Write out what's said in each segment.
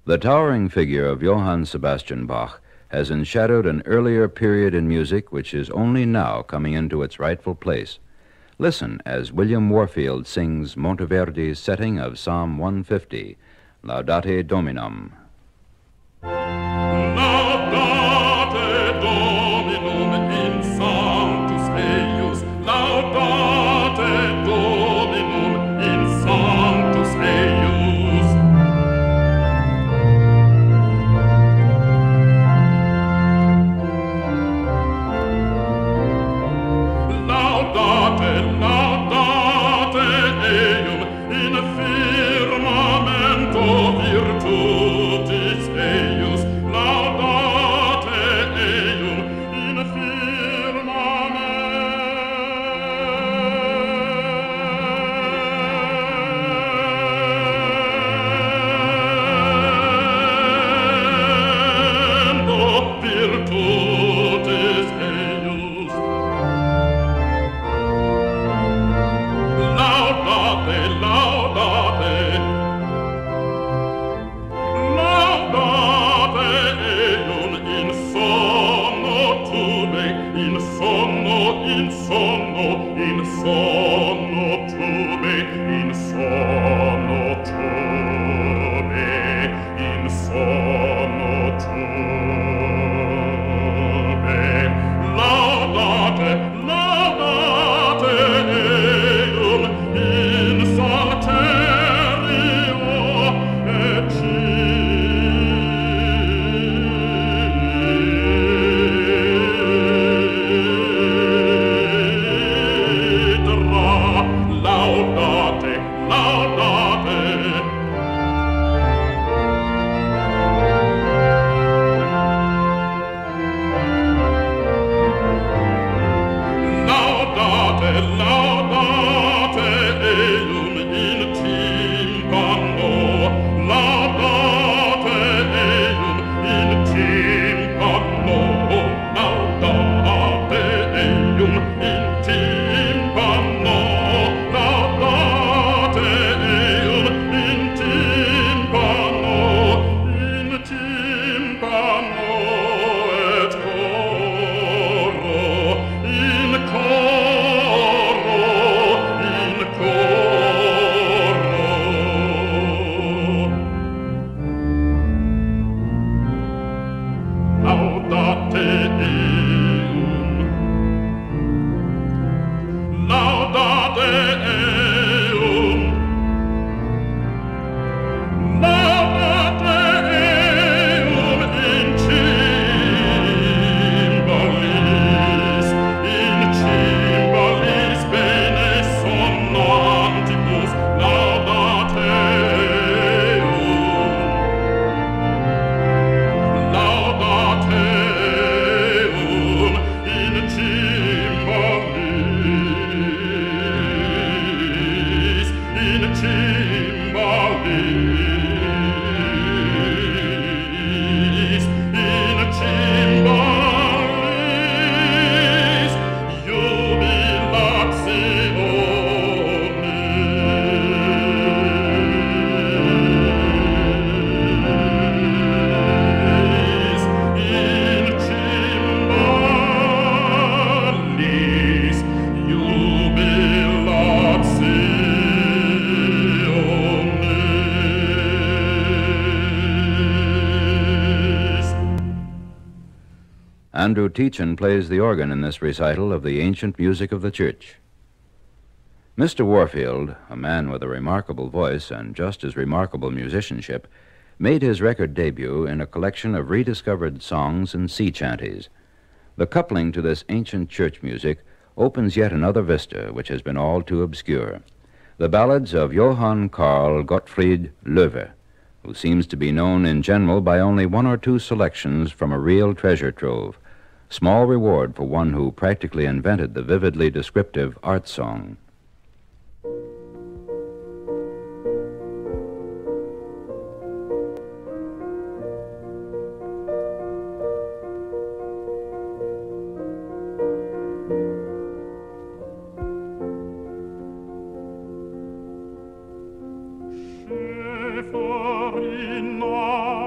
The towering figure of Johann Sebastian Bach has enshadowed an earlier period in music which is only now coming into its rightful place. Listen as William Warfield sings Monteverdi's setting of Psalm 150, Laudate Dominum. Laudate Dominum in sanctus eius, laudate Dominum in sanctus eius. Laudate, laudate eum in firmamento virtutis eius, laudate eum in firmamento virtutis eius. Laudate, laudate, laudate eum in sonno tume, in sonno, in sonno, in sonno tume, in sonno tume, in sonno tume. Laudate, laudate eum in salterio et citra. Laudate, laudate. Laudate, laudate eum in timpano, laudate eum in timpano, laudate eum in timpano, laudate eum in timpano, et coro, in coro, in coro. Laudate eum, laudate eum, laudate eum in cymbalis bene sonnantibus, laudate eum, laudate eum in cymbalis, in cymbalis, in cymbalis, jubilationis, in cymbalis, jubilationis. Andrew Tietjen plays the organ in this recital of the ancient music of the church. Mr. Warfield, a man with a remarkable voice and just as remarkable musicianship, made his record debut in a collection of rediscovered songs and sea chanties. The coupling to this ancient church music opens yet another vista which has been all too obscure. The ballads of Johann Karl Gottfried Loewe, who seems to be known in general by only one or two selections from a real treasure trove. Small reward for one who practically invented the vividly descriptive art song. Schäfer in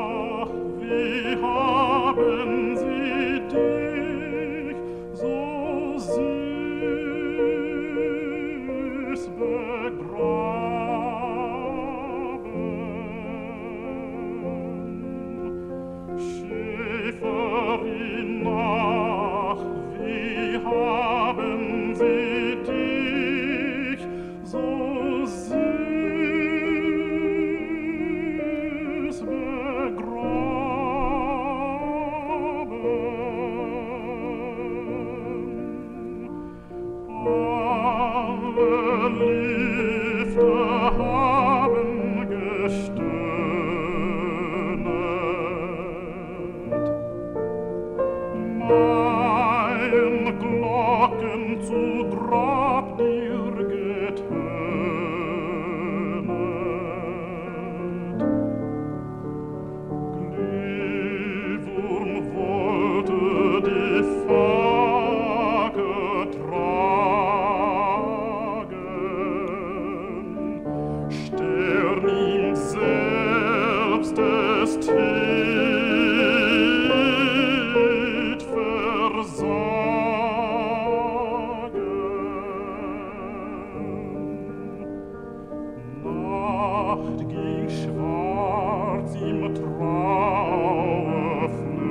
Nacht ging schwarz im Traue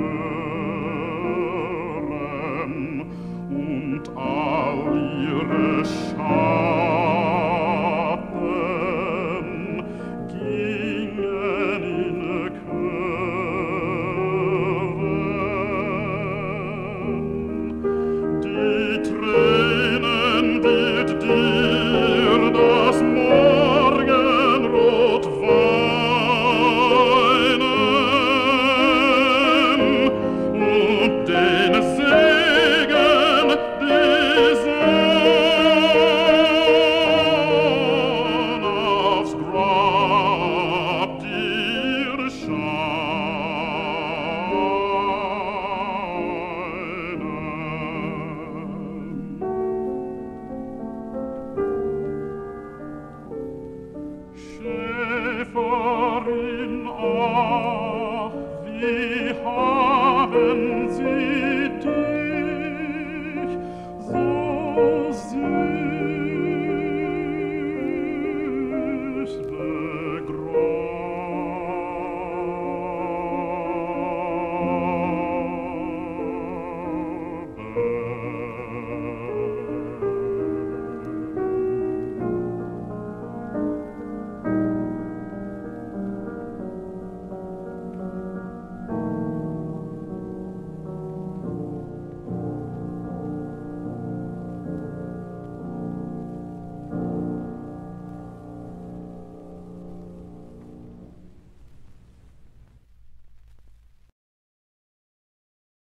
flören und all ihre Schatten gingen in Chören. Die Tränen wird dir das Morgenrot weinen und den Segen des Sonn aufs Grab dir scheinen. Schäferin